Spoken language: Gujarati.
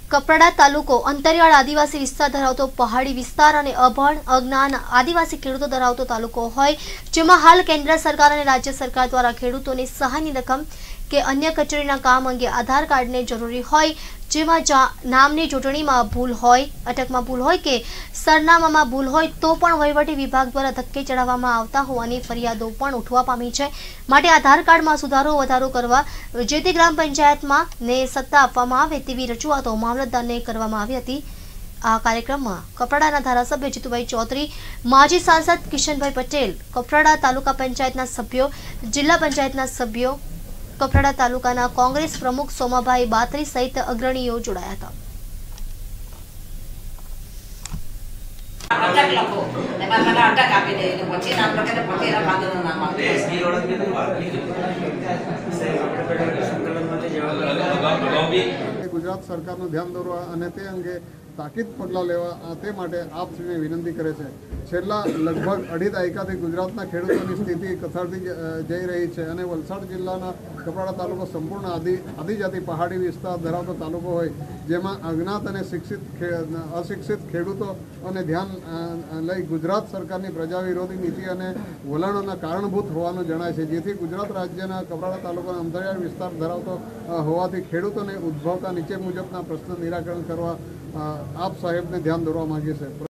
કપરાડા તાલુકો અંતરિયાળ આદિવાસી વિસ્તાર ધરાવતો પહાડી વિસ્તાર અને અભણ અજ્ઞાન આદિવાસી ખેડૂતો ધરાવતો તાલુકો હોય, જેમાં હાલ કેન્દ્ર સરકાર અને રાજ્ય સરકાર દ્વારા ખેડૂતોને સહાયની રકમ કે અન્ય કચેરીના કામ અંગે આધાર કાર્ડને જરૂરી હોય, જેમાં નામની ચૂંટણીમાં ભૂલ હોય, અટકમાં ભૂલ હોય કે સરનામામાં ભૂલ હોય તો પણ વહીવટી વિભાગ દ્વારા ધક્કે ચડાવવામાં આવતા હોવાની ફરિયાદો પણ ઉઠવા પામી છે। માટે આધાર કાર્ડમાં સુધારો વધારો કરવા જે તે ગ્રામ પંચાયતમાં ને સત્તા આપવામાં આવે તેવી રજૂઆતો મામલતદારને કરવામાં આવી હતી। આ કાર્યક્રમમાં કપરાડાના ધારાસભ્ય જીતુભાઈ ચૌધરી, માજી સાંસદ કિશનભાઈ પટેલ, કપરાડા તાલુકા પંચાયતના સભ્યો, જિલ્લા પંચાયતના સભ્યો, કપરાડા તાલુકાના કોંગ્રેસ પ્રમુખ સોમાભાઈ બાત્રી સહિત અગ્રણીઓ જોડાયા હતા। ગુજરાત સરકારનું ધ્યાન દોરવા અને તે અંગે તાકીદ પગલાં લેવા તે માટે આપશ્રીને વિનંતી કરે છે। છેલ્લા લગભગ અઢી દાયકાથી ગુજરાતના ખેડૂતોની સ્થિતિ કથળતી જઈ રહી છે અને વલસાડ જિલ્લાના કપરાડા તાલુકો સંપૂર્ણ આદિજાતિ પહાડી વિસ્તાર ધરાવતો તાલુકો હોય, જેમાં અજ્ઞાત અને અશિક્ષિત ખેડૂતોને ધ્યાન લઈ ગુજરાત સરકારની પ્રજા વિરોધી નીતિ અને વલણોના કારણભૂત હોવાનું જણાય છે, જેથી ગુજરાત રાજ્યના કપરાડા તાલુકાના અંતરિયાળ વિસ્તાર ધરાવતો હોવાથી ખેડૂતોને ઉદ્ભવતા નીચે મુજબના પ્રશ્ન નિરાકરણ કરવા આપ સાહેબને ધ્યાન દોરવા માંગીએ છીએ।